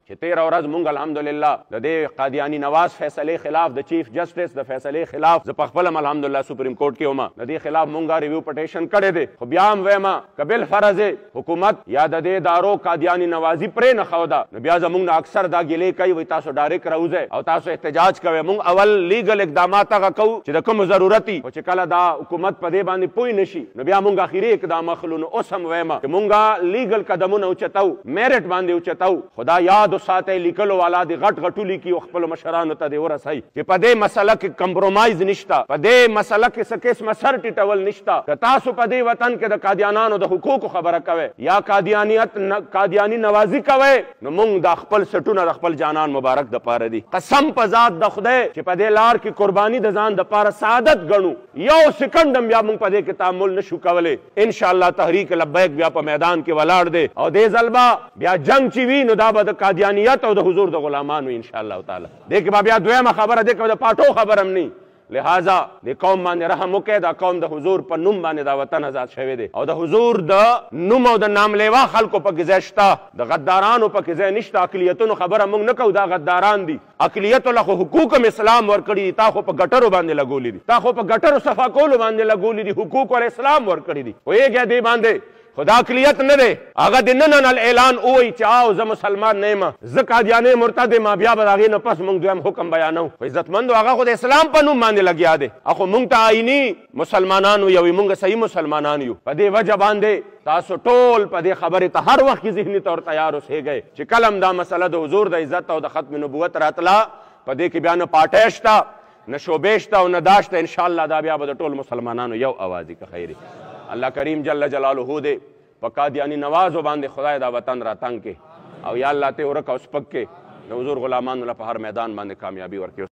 چې 13 ورځ مونږ الحمدلله د دې قادیانی نواز فیصلې خلاف د چیف جسټس د فیصلې خلاف زه په خپل الحمدلله سپریم کورټ کې وم د دې خلاف مونږه ریویو پټیشن کړی دی خو بیا هم وایم که بالفرض حکومت یا د دې ادارو قادیانی نوازي پرې نه ښوده نو بیا زمونږ نه اکثر دا ګیلې کوي وایي تاسو ډایرکټ راوځئ او تاسو احتجاج کوئ مونږ اول لیګل اقدامات هغه کوو چې د کومو ضرورت وي خو چې کله دا حکومت په دې باندې پوه نشي نو بیا مونږ اخري اقدام اخلو نو اوس هم وایم چې مونږه لیګل قدمونه اوچتو میرټ باندې اوچتو خدا یاد وساتئ لیکلو والا د غټ غټو لیکي او خپلو مشرانو ته دې ورسوي چې په دې مسله کې کمپرومایز نشته په دې مسله کې څه قسمه سر ټیټول نشته که تاسو په دې وطن کې د قادیانانو د حقوقو خبره کوئ یا قادیانی نوازي کوئ نو مونږ د خپل سټونه د خپل جانان مبارک د پاره دي قسم په ذات د خدای چې په دې لار کې قرباني د ځان د پاره سعادت ګڼو یو سکند هم بیا مونږ په دې کې تعامل نشو کولی انشاءالله تحریک لبیک بیا په میدان کې ولاړ دی او دې ځل به بیا جنگ چې وي نو دا به د قادیانیت او د حضور د غلامانو انشاءالله تعالی دې کې به بیا دویمه خبره دې کې د پاټو خبر هم نه لہذا د قوم باندې رحم وکړئ دا قوم د حضور په نوم باندې دا وطن آزاد شوی دی او د حضور د نوم او د نام لیوا خلکو پکې ځای شته د غدارانو پکې ځای نشته اقلیتونو خبره موږ نه کوو دا غداران دي اقلیتو له خو حقوق هم اسلام ورکړي دي تا خو په ګټرو باندې لګولي دي تا خو په ګټرو صفا کولو باندې لګولي دي حقوق ول اسلام ورکړي دي پوهېږئ دې باندې خدا اقلیت نه دی هغه د نن اعلان ووایي چې آو زه مسلمان نه یم زه قادیانی مرتد یم بیا به د هغې نه پس موږ دویم حکم بیانو خو عزتمندو هغه خو د اسلام په نوم باندې لګیا دی خو موږ ته آئیني مسلمانان یو موږ صحیح مسلمانان یو په دې وجه باندې تاسو ټول په دې خبرې ته هر وخت کې ذهني طور تیار اوسېږئ چې کله هم دا مسله د حضور د عزت او د ختم نبوت راتله په دې کې بیا نه پاټی شته نه شعبې شته او نه دا شته انشاءالله دا بیا به د ټول مسلمانانو یو اواز وي که خیر الله کریم جل جلاله دې په قادیانی نوازو باندې خدای دا وطن را تنګ کې او یا الله ته ورک او سپک کې د حضور غلامانو له په هر میدان باندې کامیابي ورکړي